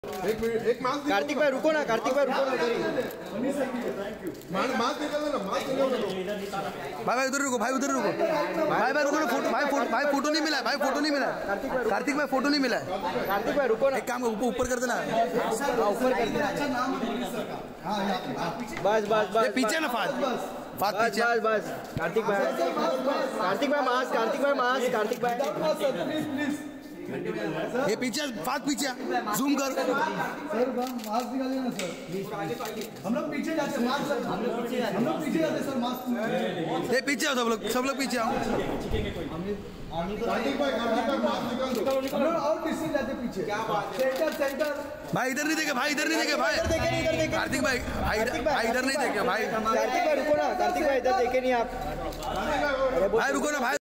एक मिनट, एक मास्क कार्तिक भाई रुको ना, कार्तिक भाई रुको ना। मास्क निकालो ना, मास्क निकालो। भाई उधर रुको, भाई उधर रुको, भाई रुको ना, फोटो भाई फोटो नहीं मिला, भाई फोटो नहीं मिला, कार्तिक भाई फोटो नहीं मिला। कार्तिक भाई रुको ना, एक काम करो, ऊपर कर देना, ऊपर कर देना। बस बस बस पीछे ना फाद पीछे। बस बस कार्तिक भाई मास्क, कार्तिक भाई मास्क, कार्तिक भाई ये पीछे फाद, पीछे जूम कर। सर मास्क निकालिए ना सर, हम लोग पीछे जाते हैं, मास्क हम लोग पीछे जाते हैं सर, मास्क ये पीछे आओ, सब लोग पीछे आओ। कार्तिक भाई मास्क निकाल दो। हम लोग और डिस्टेंस जाते पीछे। सेंटर भाई इधर नहीं देखे, भाई इधर नहीं देखे, भाई कार्तिक भाई इधर नहीं देखे, भाई कार्तिक भाई रुको ना, कार्तिक भाई इधर देखे नहीं आप, भाई रुको ना भाई।